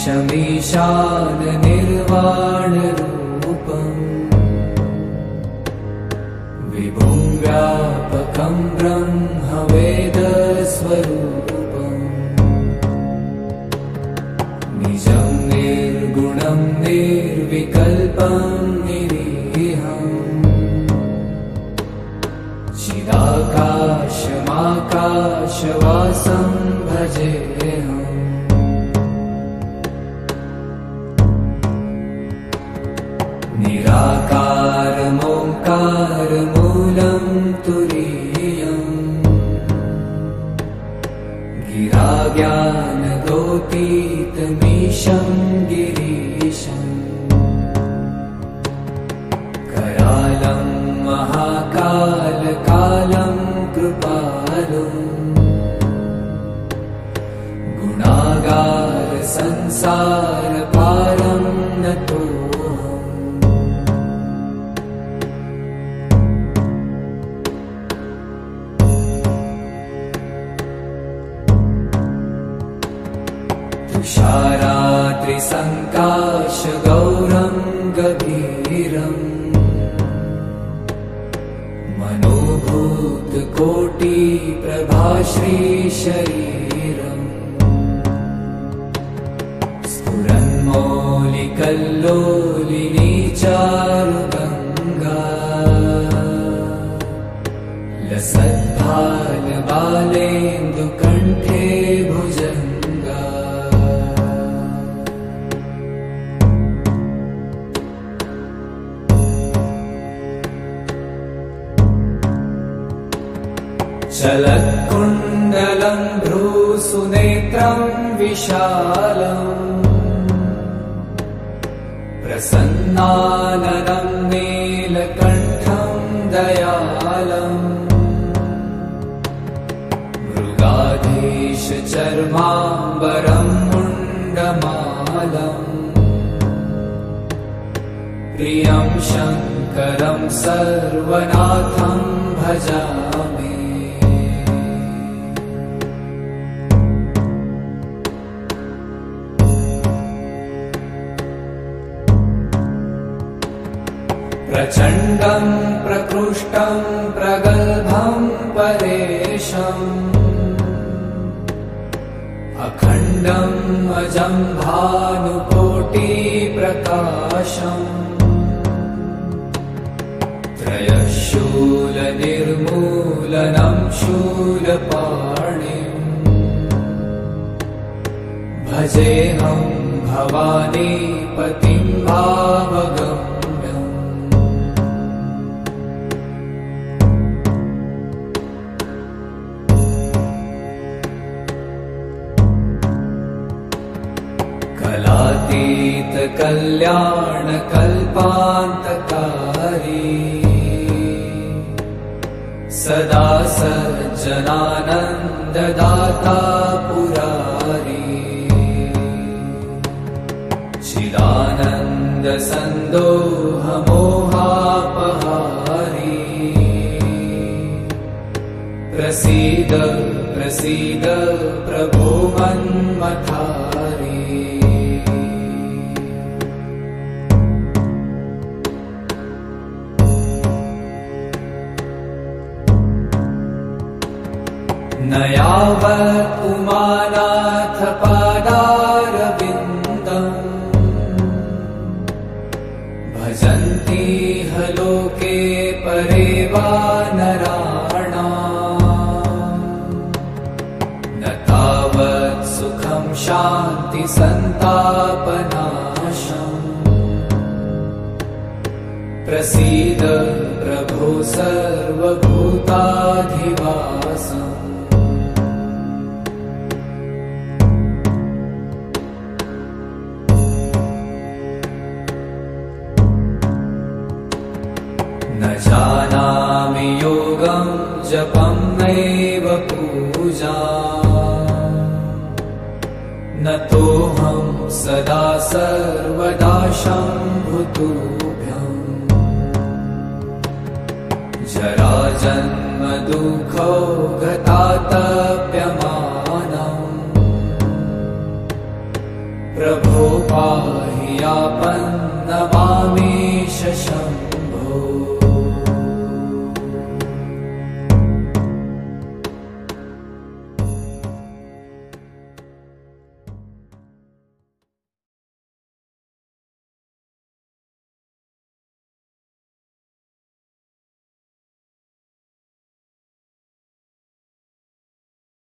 ईशमीशान निर्वाणरूपम् विभुं व्यापकं ब्रह्म वेदस्वरूपम् निजं निर्गुणं निर्विकल्पं निरीहम् चिदाकाशमाकाशवासं भजेऽहम् निराकारमोङ्कारमूलं तुरीयम् गिराज्ञानगोतीतमीशं गिरीशम् करालं महाकालकालं कृपालुम् गुणागार संसारपारं नतोऽहम् तुषाराद्रिसङ्काशगौरं गभीरम् मनोभूतकोटिप्रभाश्रीशरीरम् स्फुरन्मौलिकल्लोलिनी चारुगङ्गा लसद्भालबालेन्दुकण्ठे भुजङ्गा चलत्कुण्डलं भ्रूसुनेत्रं विशालम् प्रसन्नाननं नीलकण्ठं दयालम् मृगाधीशचर्माम्बरं मुण्डमालम् प्रियं शङ्करं सर्वनाथं भजामि प्रचण्डं प्रकृष्टं प्रगल्भं परेशम् अखण्डम् अजं भानुकोटिप्रकाशम् त्रयशूलनिर्मूलनं शूलपाणिम् भजेऽहं भवानीपतिं भावगम् कलातीतकल्याणकल्पान्तकारी सदा सज्जनानन्ददाता पुरारी चिदानन्दसन्दोहमोहापहारी प्रसीद प्रसीद प्रभो मन्मथारी न यावत् उमानाथ पादारविन्दम् भजन्ति ह लोके परे वा नराणाम् न तावत् सुखं शान्ति सन्तापनाशम् प्रसीद प्रभो सर्वभूताधिवासम् न जानामि योगं जपं नैव पूजा न तोऽहं सदा सर्वदा शम्भुतुभ्यम् जराजन्म दुःखौ गतातप्यमानम् प्रभो पाहि आपन्नमामीश शम्